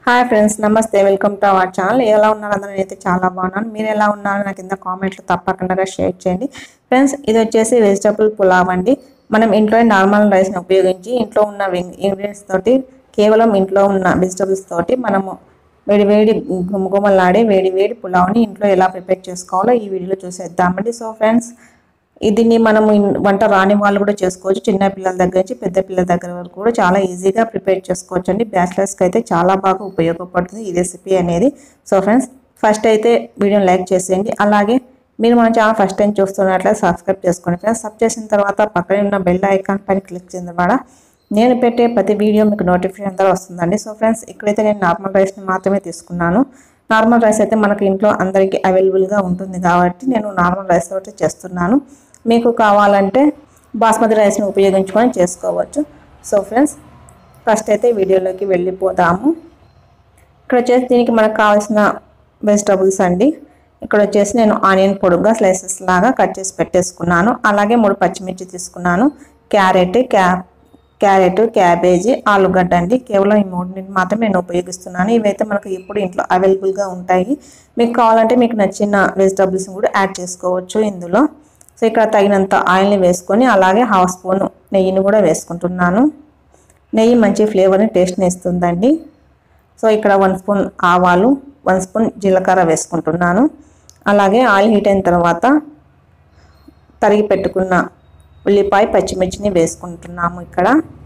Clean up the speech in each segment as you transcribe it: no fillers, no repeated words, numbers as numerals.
Hi friends, నమస్తే. Welcome to our channel. ఎలా ఉన్నారు అందరూ? నేనైతే చాలా బాగున్నాను. మీరు ఎలా ఉన్నారు? నాకు కింద కామెంట్లో తప్పకుండా షేర్ చేయండి ఫ్రెండ్స్. ఇది వచ్చేసి వెజిటబుల్ పులావ్ అండి. మనం ఇంట్లో నార్మల్ రైస్ని ఉపయోగించి ఇంట్లో ఉన్న ఇంగ్రీడియంట్స్ తోటి, కేవలం ఇంట్లో ఉన్న వెజిటబుల్స్ తోటి మనము వేడి గుమగుమలాడే వేడి పులావ్ని ఇంట్లో ఎలా ప్రిపేర్ చేసుకోవాలో ఈ వీడియోలో చూసేద్దామండి. సో ఫ్రెండ్స్, దీన్ని మనము వంట రాని వాళ్ళు కూడా చేసుకోవచ్చు. చిన్న పిల్లల దగ్గర నుంచి పెద్ద పిల్లల దగ్గర వరకు కూడా చాలా ఈజీగా ప్రిపేర్ చేసుకోవచ్చు అండి. బ్యాచిలర్స్కి అయితే చాలా బాగా ఉపయోగపడుతుంది ఈ రెసిపీ అనేది. సో ఫ్రెండ్స్, ఫస్ట్ అయితే వీడియోని లైక్ చేసేయండి. అలాగే మీరు మన ఛానల్ ఫస్ట్ టైం చూస్తున్నట్లయితే సబ్స్క్రైబ్ చేసుకోండి ఫ్రెండ్స్. సబ్ చేసిన తర్వాత పక్కనే ఉన్న బెల్ ఐకాన్ పైన క్లిక్ చేయడం ద్వారా నేను పెట్టే ప్రతి వీడియో మీకు నోటిఫికేషన్ ద్వారా వస్తుందండి. సో ఫ్రెండ్స్, ఇక్కడైతే నేను నార్మల్ రైస్ని మాత్రమే తీసుకున్నాను. నార్మల్ రైస్ అయితే మనకి ఇంట్లో అందరికీ అవైలబుల్గా ఉంటుంది కాబట్టి నేను నార్మల్ రైస్ తోటి చేస్తున్నాను. మీకు కావాలంటే బాస్మతి రైస్ని ఉపయోగించుకొని చేసుకోవచ్చు. సో ఫ్రెండ్స్, ఫస్ట్ అయితే వీడియోలోకి వెళ్ళిపోదాము. ఇక్కడ వచ్చేసి దీనికి మనకు కావాల్సిన వెజిటబుల్స్ అండి. ఇక్కడ వచ్చేసి నేను ఆనియన్ పొడుగ్గా స్లైసెస్ లాగా కట్ చేసి పెట్టేసుకున్నాను. అలాగే 3 పచ్చిమిర్చి తీసుకున్నాను. క్యారెట్, క్యాబేజీ, ఆలుగడ్డ అండి. కేవలం ఈ 3 మాత్రమే నేను ఉపయోగిస్తున్నాను. ఇవైతే మనకు ఇప్పుడు ఇంట్లో అవైలబుల్గా ఉంటాయి. మీకు కావాలంటే మీకు నచ్చిన వెజిటబుల్స్ కూడా యాడ్ చేసుకోవచ్చు ఇందులో. సో ఇక్కడ తగినంత ఆయిల్ని వేసుకొని అలాగే 1/2 స్పూన్ నెయ్యిని కూడా వేసుకుంటున్నాను. నెయ్యి మంచి ఫ్లేవర్ని, టేస్ట్ని ఇస్తుందండి. సో ఇక్కడ 1 స్పూన్ ఆవాలు, 1 స్పూన్ జీలకర్ర వేసుకుంటున్నాను. అలాగే ఆయిల్ హీట్ అయిన తర్వాత తరిగి పెట్టుకున్న ఉల్లిపాయ, పచ్చిమిర్చిని వేసుకుంటున్నాము. ఇక్కడ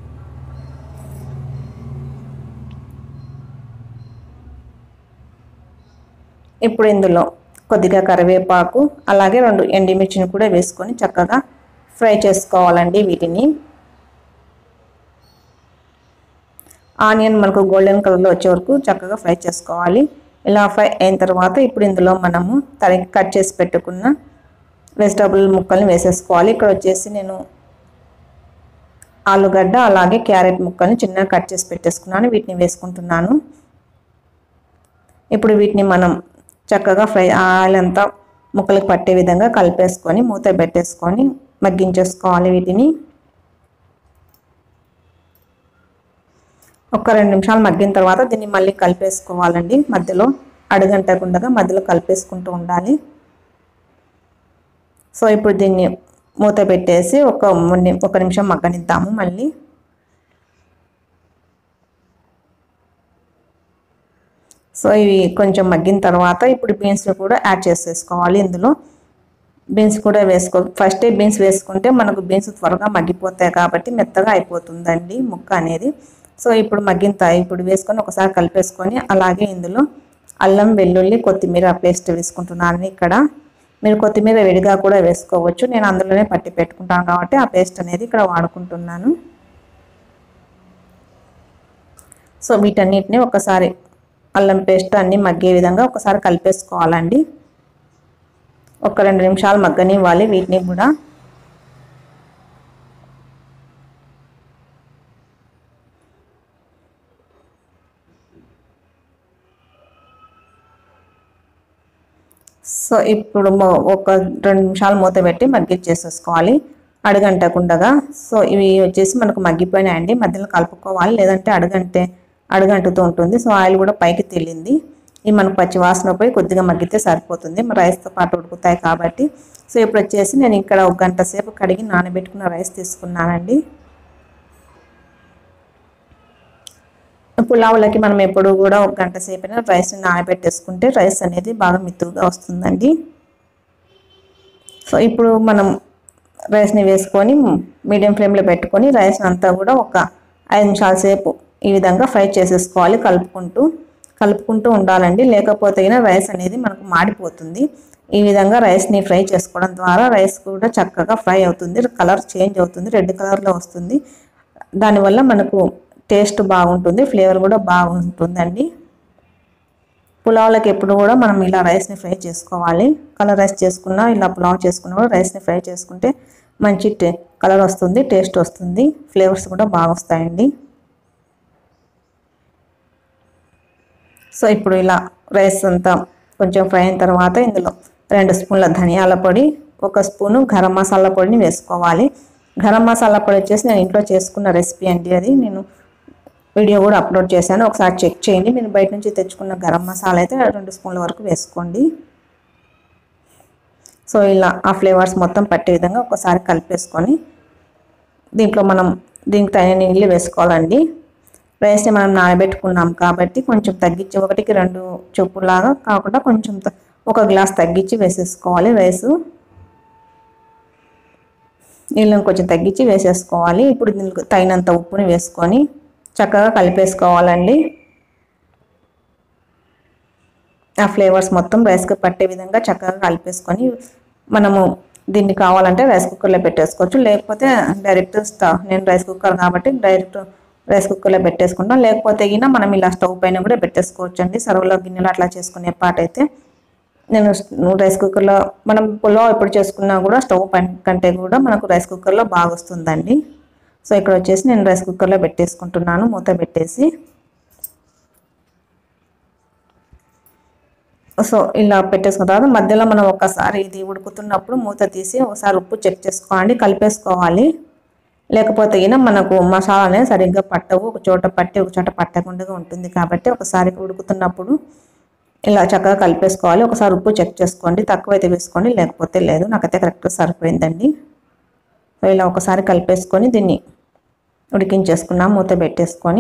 ఇప్పుడు ఇందులో కొద్దిగా కరివేపాకు అలాగే 2 ఎండుమిర్చిని కూడా వేసుకొని చక్కగా ఫ్రై చేసుకోవాలండి. వీటిని ఆనియన్ మనకు గోల్డెన్ కలర్లో వచ్చే వరకు చక్కగా ఫ్రై చేసుకోవాలి. ఇలా ఫ్రై అయిన తర్వాత ఇప్పుడు ఇందులో మనము కట్ చేసి పెట్టుకున్న వెజిటబుల్ ముక్కల్ని వేసేసుకోవాలి. ఇక్కడ వచ్చేసి నేను ఆలుగడ్డ అలాగే క్యారెట్ ముక్కల్ని చిన్నగా కట్ చేసి పెట్టేసుకున్నాను. వీటిని వేసుకుంటున్నాను. ఇప్పుడు వీటిని మనం చక్కగా ఆయిల్ అంతా ముక్కలకు పట్టే విధంగా కలిపేసుకొని మూత పెట్టేసుకొని మగ్గించేసుకోవాలి. వీటిని ఒక 2 నిమిషాలు మగ్గిన తర్వాత దీన్ని మళ్ళీ కలిపేసుకోవాలండి. మధ్యలో అడుగంటకుండా మధ్యలో కలిపేసుకుంటూ ఉండాలి. సో ఇప్పుడు దీన్ని మూత పెట్టేసి ఒక నిమిషం మగ్గనిద్దాము. మళ్ళీ సో ఇవి కొంచెం మగ్గిన తర్వాత ఇప్పుడు బీన్స్ కూడా యాడ్ చేసేసుకోవాలి. ఇందులో బీన్స్ కూడా ఫస్టే బీన్స్ వేసుకుంటే మనకు బీన్స్ త్వరగా మగ్గిపోతాయి కాబట్టి మెత్తగా అయిపోతుందండి ముక్క అనేది. సో ఇప్పుడు ఇప్పుడు వేసుకొని ఒకసారి కలిపేసుకొని అలాగే ఇందులో అల్లం, వెల్లుల్లి, కొత్తిమీర పేస్ట్ వేసుకుంటున్నాను. ఇక్కడ మీరు కొత్తిమీర విడిగా కూడా వేసుకోవచ్చు. నేను అందులోనే పట్టి పెట్టుకుంటాను కాబట్టి ఆ పేస్ట్ అనేది ఇక్కడ వాడుకుంటున్నాను. సో వీటన్నిటిని ఒకసారి అల్లం పేస్ట్ అన్నీ మగ్గే విధంగా ఒకసారి కలిపేసుకోవాలండి. ఒక 2 నిమిషాలు మగ్గనివ్వాలి వీటిని కూడా. సో ఇప్పుడు ఒక 2 నిమిషాలు మూత పెట్టి మగ్గిచ్చేసేసుకోవాలి అడుగంటకుండగా. సో ఇవి వచ్చేసి మనకు మగ్గిపోయినాయండి. మధ్యలో కలుపుకోవాలి, లేదంటే అడుగంటుతూ ఉంటుంది. సో ఆయిల్ కూడా పైకి తేలింది. ఇవి మనకు పచ్చి వాసన పోయి కొద్దిగా మగ్గితే సరిపోతుంది. రైస్తో పాటు ఉడుకుతాయి కాబట్టి. సో ఇప్పుడు వచ్చేసి నేను ఇక్కడ 1 గంట సేపు కడిగి నానబెట్టుకున్న రైస్ తీసుకున్నానండి. పులావులకి మనం ఎప్పుడు కూడా 1 గంట సేపైనా రైస్ని నానబెట్టేసుకుంటే రైస్ అనేది బాగా మిత్తుగా వస్తుందండి. సో ఇప్పుడు మనం రైస్ని వేసుకొని మీడియం ఫ్లేమ్లో పెట్టుకొని రైస్ని అంతా కూడా ఒక 5 నిమిషాల సేపు ఈ విధంగా ఫ్రై చేసేసుకోవాలి. కలుపుకుంటూ ఉండాలండి, లేకపోతే రైస్ అనేది మనకు మాడిపోతుంది. ఈ విధంగా రైస్ని ఫ్రై చేసుకోవడం ద్వారా రైస్ కూడా చక్కగా ఫ్రై అవుతుంది, కలర్ చేంజ్ అవుతుంది, రెడ్ కలర్లో వస్తుంది. దానివల్ల మనకు టేస్ట్ బాగుంటుంది, ఫ్లేవర్ కూడా బాగుంటుందండి. పులావులకి ఎప్పుడు కూడా మనం ఇలా రైస్ని ఫ్రై చేసుకోవాలి. కలర్ రైస్ చేసుకున్నా ఇలా పులావ్ చేసుకున్నా కూడా రైస్ని ఫ్రై చేసుకుంటే మంచి కలర్ వస్తుంది, టేస్ట్ వస్తుంది, ఫ్లేవర్స్ కూడా బాగా వస్తాయండి. సో ఇప్పుడు ఇలా రైస్ అంతా కొంచెం ఫ్రై అయిన తర్వాత ఇందులో 2 స్పూన్ల ధనియాల పొడి, 1 స్పూను గరం మసాలా పొడిని వేసుకోవాలి. గరం మసాలా పొడి వచ్చేసి నేను ఇంట్లో చేసుకున్న రెసిపీ అండి. అది నేను వీడియో కూడా అప్లోడ్ చేశాను, ఒకసారి చెక్ చేయండి. మీరు బయట నుంచి తెచ్చుకున్న గరం మసాలా అయితే 2 స్పూన్ల వరకు వేసుకోండి. సో ఇలా ఆ ఫ్లేవర్స్ మొత్తం పట్టే విధంగా ఒకసారి కలిపేసుకొని దీంట్లో మనం దీనికి తగిన నీళ్ళు వేసుకోవాలండి. రైస్ని మనం నానబెట్టుకున్నాం కాబట్టి కొంచెం తగ్గించి 1కి 2 చొప్పులాగా కాకుండా కొంచెం ఒక గ్లాస్ తగ్గించి వేసేసుకోవాలి. రైసు నీళ్ళని కొంచెం తగ్గించి వేసేసుకోవాలి. ఇప్పుడు దీనికి తగినంత ఉప్పుని వేసుకొని చక్కగా కలిపేసుకోవాలండి. ఆ ఫ్లేవర్స్ మొత్తం రైస్కి పట్టే విధంగా చక్కగా కలిపేసుకొని మనము దీన్ని కావాలంటే రైస్ కుక్కర్లో పెట్టేసుకోవచ్చు, లేకపోతే డైరెక్ట్ నేను రైస్ కుక్కర్ కాబట్టి డైరెక్ట్ రైస్ కుక్కర్లో పెట్టేసుకుంటాం. లేకపోతే గిన మనం ఇలా స్టవ్ పైన కూడా పెట్టేసుకోవచ్చు అండి. సర్వలో గిన్నెలు అట్లా చేసుకునే పాట అయితే నేను రైస్ కుక్కర్లో మనం పులావ్ ఎప్పుడు చేసుకున్నా కూడా స్టవ్ పైన కంటే కూడా మనకు రైస్ కుక్కర్లో బాగా వస్తుందండి. సో ఇక్కడ వచ్చేసి నేను రైస్ కుక్కర్లో పెట్టేసుకుంటున్నాను, మూత పెట్టేసి. సో ఇలా పెట్టేసుకున్న తర్వాత మధ్యలో మనం ఒకసారి ఇది ఉడుకుతున్నప్పుడు మూత తీసి ఒకసారి ఉప్పు చెక్ చేసుకోండి, కలిపేసుకోవాలి. లేకపోతే గిన మనకు మసాలా అనేది సరిగ్గా పట్టవు, ఒక చోట పట్టి ఒక చోట పట్టకుండా ఉంటుంది. కాబట్టి ఒకసారి ఉడుకుతున్నప్పుడు ఇలా చక్కగా కలిపేసుకోవాలి. ఒకసారి ఉప్పు చెక్ చేసుకోండి, తక్కువైతే వేసుకోండి, లేకపోతే లేదు. నాకైతే కరెక్ట్గా సరిపోయిందండి. సో ఇలా ఒకసారి కలిపేసుకొని దీన్ని ఉడికించేసుకున్నాం, మూత పెట్టేసుకొని.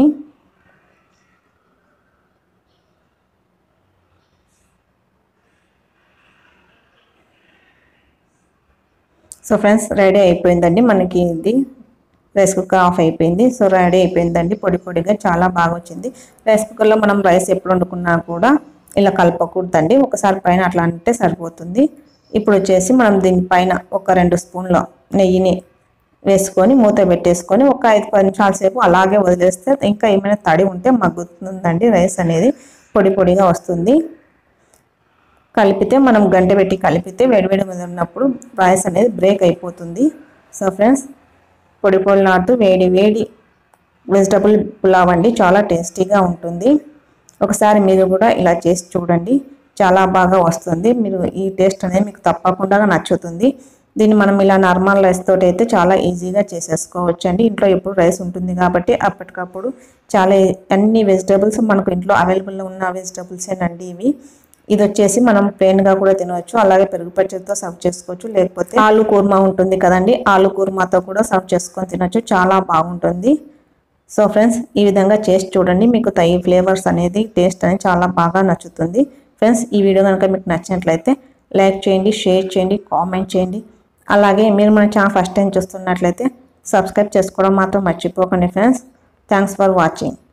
సో ఫ్రెండ్స్ రెడీ అయిపోయిందండి మనకి ఇది. రైస్ కుక్కర్ ఆఫ్ అయిపోయింది. సో రెడీ అయిపోయిందండి, పొడి పొడిగా చాలా బాగా వచ్చింది. రైస్ కుక్కర్లో మనం రైస్ ఎప్పుడు వండుకున్నా కూడా ఇలా కలపకూడదండి, ఒకసారి పైన అట్లా అంటే సరిపోతుంది. ఇప్పుడు వచ్చేసి మనం దీనిపైన ఒక 2 స్పూన్ల నెయ్యిని వేసుకొని మూత పెట్టేసుకొని ఒక 5-10 నిమిషాల సేపు అలాగే వదిలేస్తే ఇంకా ఏమైనా తడి ఉంటే మగ్గుతుందండి. రైస్ అనేది పొడి పొడిగా వస్తుంది. కలిపితే మనం గంట పెట్టి కలిపితే వేడివేడి మీద ఉన్నప్పుడు రైస్ అనేది బ్రేక్ అయిపోతుంది. సో ఫ్రెండ్స్ పొడి పొడిలాడుతూ వేడి వేడి వెజిటబుల్ పులావ్ అండి, చాలా టేస్టీగా ఉంటుంది. ఒకసారి మీరు కూడా ఇలా చేసి చూడండి, చాలా బాగా వస్తుంది. మీరు ఈ టేస్ట్ అనేది మీకు తప్పకుండా నచ్చుతుంది. దీన్ని మనం ఇలా నార్మల్ రైస్ తోటి అయితే చాలా ఈజీగా చేసేసుకోవచ్చు అండి. ఇంట్లో ఎప్పుడు రైస్ ఉంటుంది కాబట్టి అప్పటికప్పుడు చాలా అన్ని వెజిటబుల్స్ మనకు ఇంట్లో అవైలబుల్లో ఉన్న వెజిటబుల్సేనండి ఇవి. ఇది వచ్చేసి మనం ప్లెయిన్గా కూడా తినవచ్చు, అలాగే పెరుగు పచ్చడితో సర్వ్ చేసుకోవచ్చు, లేకపోతే ఆలు కూర్మా ఉంటుంది కదండి, ఆలు కూర్మాతో కూడా సర్వ్ చేసుకొని తినచ్చు, చాలా బాగుంటుంది. సో ఫ్రెండ్స్ ఈ విధంగా చేసి చూడండి, మీకు ఈ ఫ్లేవర్స్ అనేది టేస్ట్ అనేది చాలా బాగా నచ్చుతుంది. ఫ్రెండ్స్ ఈ వీడియో కనుక మీకు నచ్చినట్లయితే లైక్ చేయండి, షేర్ చేయండి, కామెంట్ చేయండి. అలాగే మీరు మన ఛానల్ ఫస్ట్ టైం చూస్తున్నట్లయితే సబ్స్క్రైబ్ చేసుకోవడం మాత్రం మర్చిపోకండి ఫ్రెండ్స్. Thanks for watching.